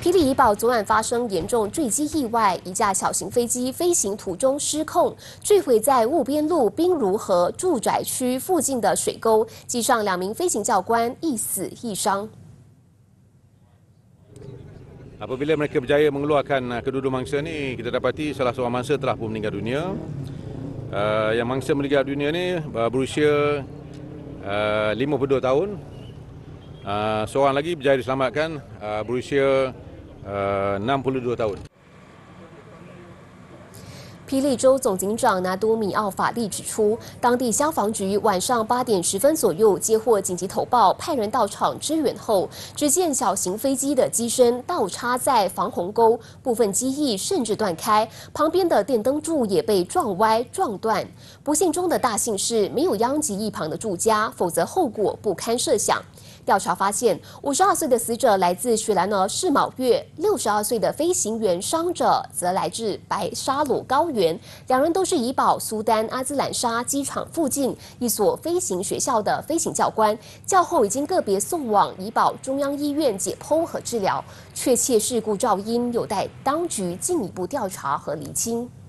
霹雳怡保昨晚发生严重坠机意外，一架小型飞机飞行途中失控，坠毁在雾边路滨如河住宅区附近的水沟，机上2名飞行教官一死一伤。 Apabila mereka berjaya mengeluarkan kedua-dua mangsa ni, kita dapati salah seorang mangsa telah pun meninggal dunia. Yang mangsa meninggal dunia ni berusia 52 tahun. Seorang lagi berjaya diselamatkan berusia 62 tahun. 霹雳州总警长拿督米奥法利指出，当地消防局晚上8点10分左右接获紧急投报，派人到场支援后，只见小型飞机的机身倒插在防洪沟，部分机翼甚至断开，旁边的电灯柱也被撞歪撞断。不幸中的大幸是没有殃及一旁的住家，否则后果不堪设想。 调查发现，52岁的死者来自雪兰莪市卯月，62岁的飞行员伤者则来自白沙鲁高原，两人都是怡保苏丹阿兹兰沙机场附近一所飞行学校的飞行教官，较后已经个别送往怡保中央医院解剖和治疗，确切事故肇因有待当局进一步调查和厘清。